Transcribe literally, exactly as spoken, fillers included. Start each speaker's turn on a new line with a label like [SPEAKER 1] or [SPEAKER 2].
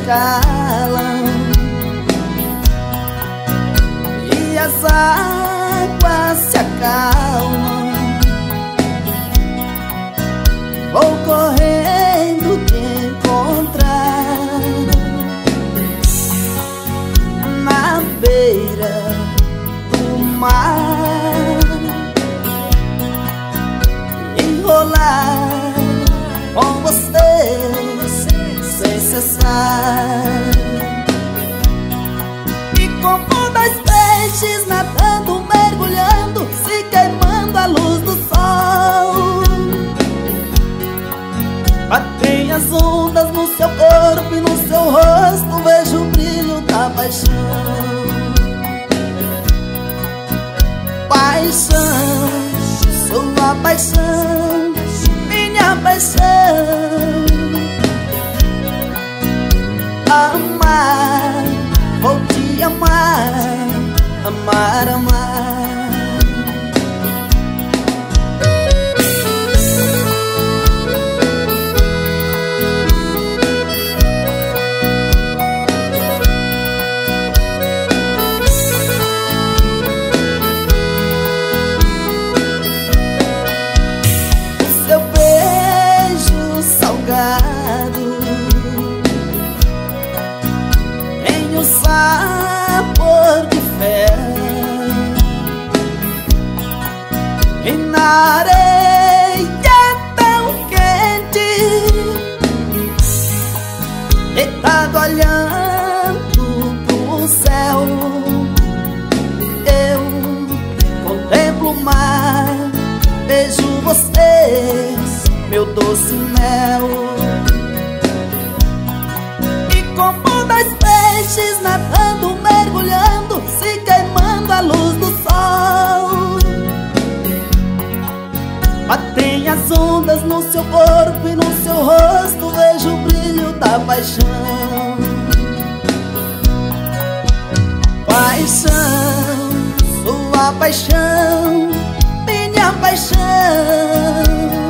[SPEAKER 1] calam e as águas se acalmam. Vou correndo te encontrar na beira do mar, enrolar com você sem cessar. E como dois peixes nadando, mergulhando, se queimando à luz do sol. Batem as ondas no seu corpo e no seu rosto vejo o brilho da paixão. Paixão, sua paixão, minha paixão. Amar, vou te amar, amar, amar. Tem o sabor de fé e na areia tão quente, deitado olhando pro céu, eu contemplo o mar, vejo você, meu doce mel. E como dois peixes nadando, mergulhando, se queimando à luz do sol. Batem as ondas no seu corpo e no seu rosto vejo o brilho da paixão. Paixão, sua paixão, minha paixão.